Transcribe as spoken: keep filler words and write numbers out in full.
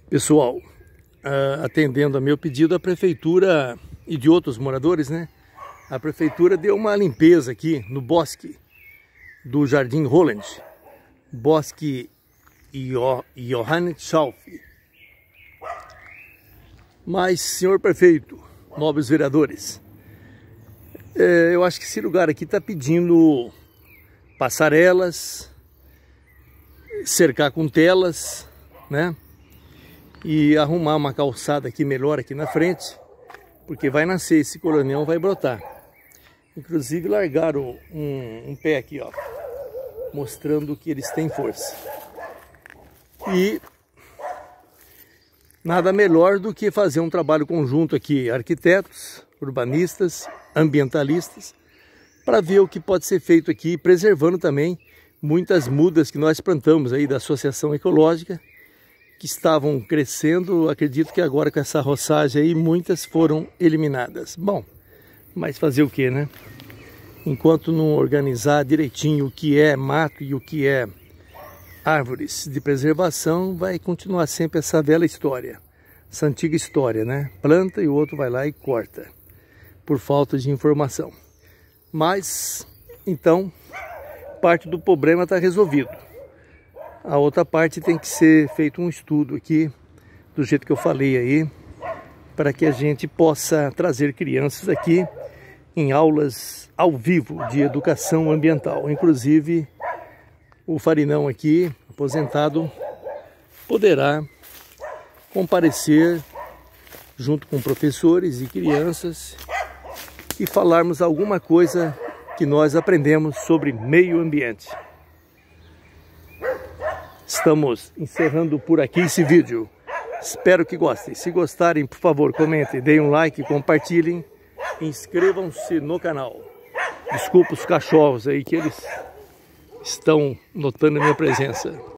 Pessoal, uh, atendendo a meu pedido, a prefeitura e de outros moradores, né? A prefeitura deu uma limpeza aqui no bosque do Jardim Holland, bosque Johann Schauf. Mas, senhor prefeito, nobres vereadores, é, eu acho que esse lugar aqui está pedindo passarelas, cercar com telas, né? E arrumar uma calçada aqui melhor aqui na frente, porque vai nascer, esse colonião vai brotar. Inclusive largaram um, um pé aqui, ó, mostrando que eles têm força. E nada melhor do que fazer um trabalho conjunto aqui, arquitetos, urbanistas, ambientalistas, para ver o que pode ser feito aqui, preservando também muitas mudas que nós plantamos aí da Associação Ecológica, que estavam crescendo. Acredito que agora com essa roçagem aí muitas foram eliminadas. Bom, mas fazer o que, né? Enquanto não organizar direitinho o que é mato e o que é árvores de preservação, vai continuar sempre essa velha história, essa antiga história, né? Planta e o outro vai lá e corta, por falta de informação. Mas, então, parte do problema está resolvido. A outra parte tem que ser feito um estudo aqui, do jeito que eu falei aí, para que a gente possa trazer crianças aqui em aulas ao vivo de educação ambiental. Inclusive, o Farinão aqui, aposentado, poderá comparecer junto com professores e crianças e falarmos alguma coisa que nós aprendemos sobre meio ambiente. Estamos encerrando por aqui esse vídeo. Espero que gostem. Se gostarem, por favor, comentem, deem um like, compartilhem, inscrevam-se no canal. Desculpa os cachorros aí que eles estão notando a minha presença.